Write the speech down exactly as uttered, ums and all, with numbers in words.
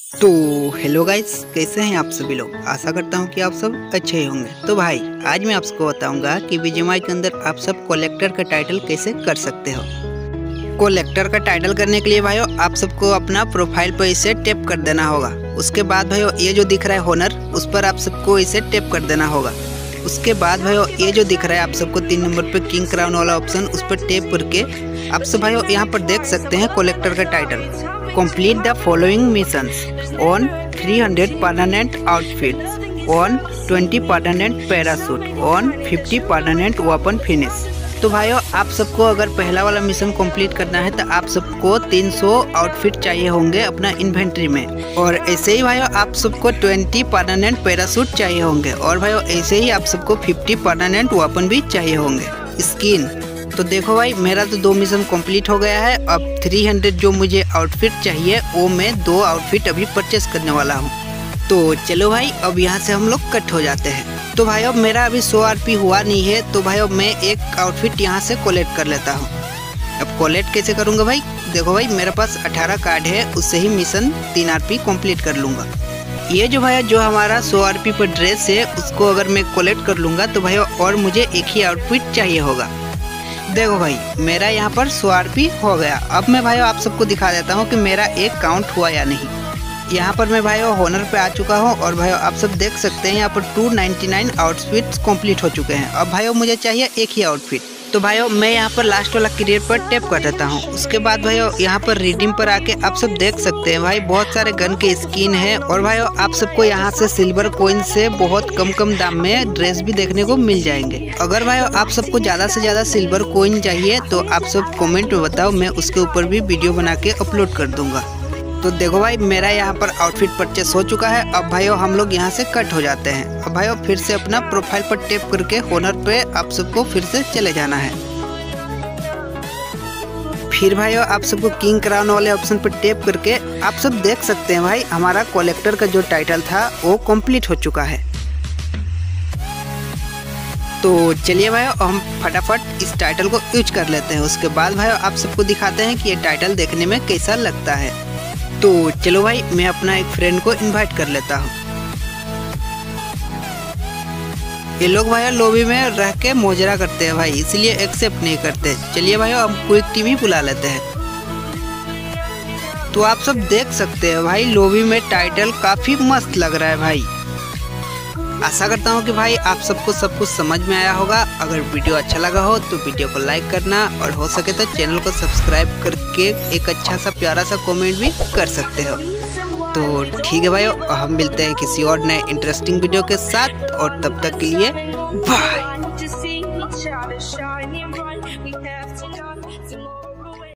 तो hello guys, कैसे हैं आप सभी लोग। आशा करता हूं कि आप सब अच्छे ही होंगे। तो भाई आज मैं आपको बताऊंगा कि बीजीएमआई के अंदर आप सब कलेक्टर का टाइटल कैसे कर सकते हो। कलेक्टर का टाइटल करने के लिए भाइयों आप सबको अपना प्रोफाइल पर इसे टैप कर देना होगा। उसके बाद भाइयों ये जो दिख रहा है होनर, उस पर आप सबको इसे टैप कर देना होगा। उसके बाद भाइयों ये जो दिख रहा है आप सबको तीन नंबर पे किंग क्राउन वाला ऑप्शन, उस पर टैप करके आप सब भाइयों यहाँ पर देख सकते हैं कलेक्टर का title. Complete the following missions on three hundred permanent outfits on twenty permanent parachute on fifty permanent weapon finish. तो भाइयों आप सबको अगर पहला वाला मिशन कंप्लीट करना है तो आप सबको तीन सौ आउटफिट चाहिए होंगे अपना इन्वेंट्री में, और ऐसे ही भाइयों आप सबको बीस परमानेंट पैराशूट चाहिए होंगे, और भाइयों ऐसे ही आप सबको पचास परमानेंट वेपन भी चाहिए होंगे स्किन। तो देखो भाई मेरा तो दो मिशन कंप्लीट हो गया है। अब तीन सौ जो मुझे आउटफिट चाहिए वो मैं दो आउटफिट अभी परचेस करने वाला हूँ। तो चलो भाई अब यहाँ से हम लोग कट हो जाते हैं। तो भाई अब मेरा अभी सौ आरपी हुआ नहीं है, तो भाई अब मैं एक आउटफिट यहाँ से कोलेक्ट कर लेता हूँ। अब कोलेक्ट कैसे करूँगा भाई, देखो भाई मेरे पास अठारह कार्ड है, उससे ही मिशन तीन आरपी कंप्लीट कर लूँगा। ये जो भाई जो हमारा सौ आरपी पर ड्रेस है उसको अगर मैं कोलेक्ट कर लूँगा तो भाई और मुझे एक ही आउटफिट चाहिए होगा। देखो भाई मेरा यहाँ पर सौ आरपी हो गया। अब मैं भाई आप सबको दिखा देता हूँ कि मेरा एक काउंट हुआ या नहीं। यहाँ पर मैं भाई होनर पे आ चुका हूँ, और भाई आप सब देख सकते हैं यहाँ पर दो सौ निन्यानवे आउटफिट्स कंप्लीट हो चुके हैं। अब भाई मुझे चाहिए एक ही आउटफिट। तो भाई मैं यहाँ पर लास्ट वाला क्रिएट पर टैप कर देता हूँ। उसके बाद भाई यहाँ पर रिडीम पर आके आप सब देख सकते हैं भाई बहुत सारे गन के स्किन है, और भाई आप सबको यहाँ से सिल्वर कोइन से बहुत कम कम दाम में ड्रेस भी देखने को मिल जाएंगे। अगर भाई आप सबको ज़्यादा से ज़्यादा सिल्वर कोइन चाहिए तो आप सब कमेंट में बताओ, मैं उसके ऊपर भी वीडियो बना के अपलोड कर दूंगा। तो देखो भाई मेरा यहाँ पर आउटफिट परचेस हो चुका है। अब भाइयों हम लोग यहाँ से कट हो जाते हैं। अब भाइयों फिर से अपना प्रोफाइल पर टैप करके होनर पे आप सबको फिर से चले जाना है। फिर भाइयों आप सबको किंग क्राउन वाले ऑप्शन पर टैप करके आप सब देख सकते हैं भाई हमारा कलेक्टर का जो टाइटल था वो कंप्लीट हो चुका है। तो चलिए भाइयों हम फटाफट इस टाइटल को यूज कर लेते हैं। उसके बाद भाइयों आप सबको दिखाते हैं कि ये टाइटल देखने में कैसा लगता है। तो चलो भाई मैं अपना एक फ्रेंड को इनवाइट कर लेता हूँ। ये लोग भाई लॉबी में रह के मोजरा करते हैं भाई, इसलिए एक्सेप्ट नहीं करते। चलिए भाई हम क्विक टीम ही बुला लेते हैं। तो आप सब देख सकते हैं भाई लॉबी में टाइटल काफी मस्त लग रहा है भाई। आशा करता हूँ कि भाई आप सबको सब कुछ समझ में आया होगा। अगर वीडियो अच्छा लगा हो तो वीडियो को लाइक करना, और हो सके तो चैनल को सब्सक्राइब करके एक अच्छा सा प्यारा सा कमेंट भी कर सकते हो। तो ठीक है भाइयों, हम मिलते हैं किसी और नए इंटरेस्टिंग वीडियो के साथ, और तब तक के लिए बाय।